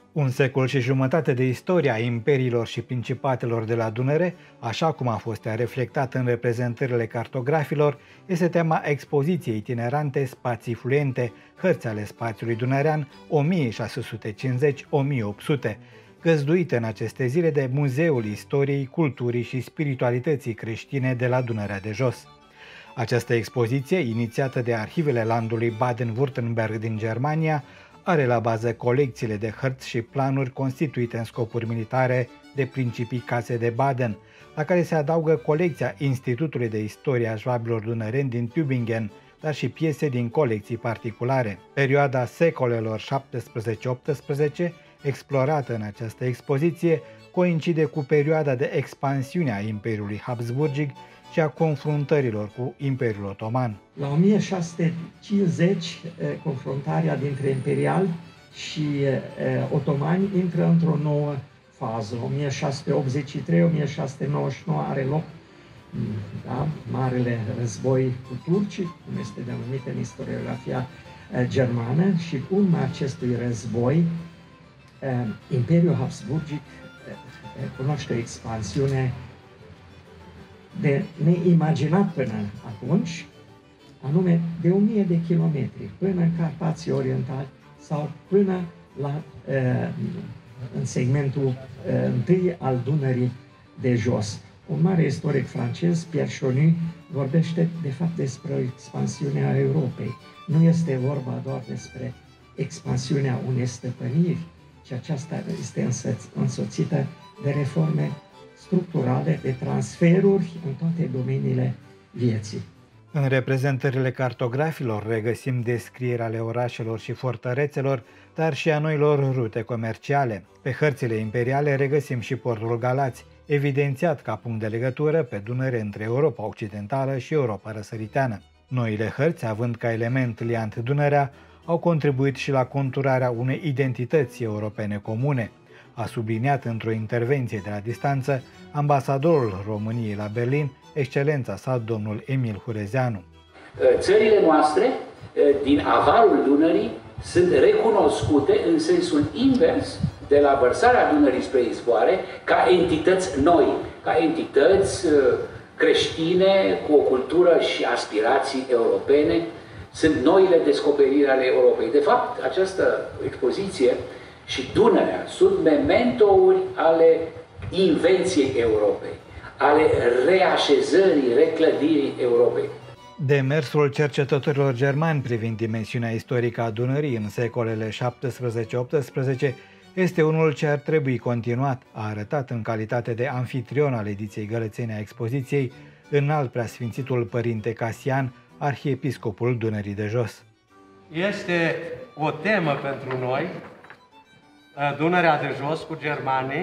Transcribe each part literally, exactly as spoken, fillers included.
Un secol și jumătate de istoria imperiilor și principatelor de la Dunăre, așa cum a fost ea reflectată în reprezentările cartografilor, este tema expoziției itinerante Spații fluente, hărți ale spațiului dunărean o mie șase sute cincizeci - o mie opt sute, găzduite în aceste zile de Muzeul Istoriei, Culturii și Spiritualității Creștine de la Dunărea de Jos. Această expoziție, inițiată de arhivele landului Baden-Württemberg din Germania, are la bază colecțiile de hărți și planuri constituite în scopuri militare de principii Case de Baden, la care se adaugă colecția Institutului de Istorie a Șvabilor Dunăreni din Tübingen, dar și piese din colecții particulare. Perioada secolelor șaptesprezece - optsprezece, explorată în această expoziție, coincide cu perioada de expansiune a Imperiului Habsburgic și a confruntărilor cu Imperiul Otoman. La o mie șase sute cincizeci, confruntarea dintre imperiali și otomani intră într-o nouă fază. o mie șase sute optzeci și trei - o mie șase sute nouăzeci și nouă are loc, da, Marele Război cu turcii, cum este denumit în istoriografia germană, și în urma acestui război, Imperiul Habsburgic cunoaște o expansiune de neimaginat până atunci, anume de o mie de kilometri, până în Carpații Orientali sau până la, în segmentul întâi al Dunării de Jos. Un mare istoric francez, Pierre Chonu, vorbește de fapt despre o expansiune a Europei. Nu este vorba doar despre expansiunea unei stăpâniri, ci aceasta este însoțită de reforme structurale, de transferuri în toate domeniile vieții. În reprezentările cartografilor regăsim descrieri ale orașelor și fortărețelor, dar și a noilor rute comerciale. Pe hărțile imperiale regăsim și portul Galați, evidențiat ca punct de legătură pe Dunăre între Europa Occidentală și Europa Răsăriteană. Noile hărți, având ca element liant Dunărea, au contribuit și la conturarea unei identități europene comune, a subliniat într-o intervenție de la distanță ambasadorul României la Berlin, excelența sa, domnul Emil Hurezeanu. Țările noastre din avalul Dunării sunt recunoscute în sensul invers de la vărsarea Dunării spre izvoare ca entități noi, ca entități creștine cu o cultură și aspirații europene. Sunt noile descoperiri ale Europei. De fapt, această expoziție și Dunărea sunt mementouri ale invenției Europei, ale reașezării, reclădirii Europei. Demersul cercetătorilor germani privind dimensiunea istorică a Dunării în secolele șaptesprezece - optsprezece este unul ce ar trebui continuat, a arătat în calitate de anfitrion al ediției gălățene a expoziției înalt preasfințitul Părinte Casian, arhiepiscopul Dunării de Jos. Este o temă pentru noi, Dunărea de Jos cu germanii,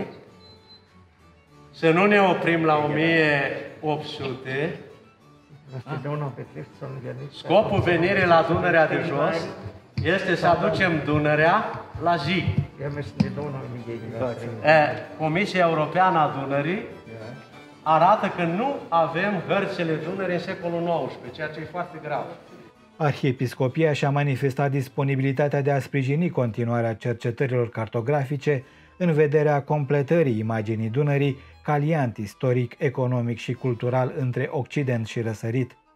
să nu ne oprim la o mie opt sute. Scopul venirii la Dunărea de Jos este să aducem Dunărea la zi. Comisia Europeană a Dunării arată că nu avem hărțile Dunării în secolul nouăsprezece, ceea ce e foarte grav. Arhiepiscopia și-a manifestat disponibilitatea de a sprijini continuarea cercetărilor cartografice în vederea completării imaginii Dunării ca liant istoric, economic și cultural între Occident și Răsărit.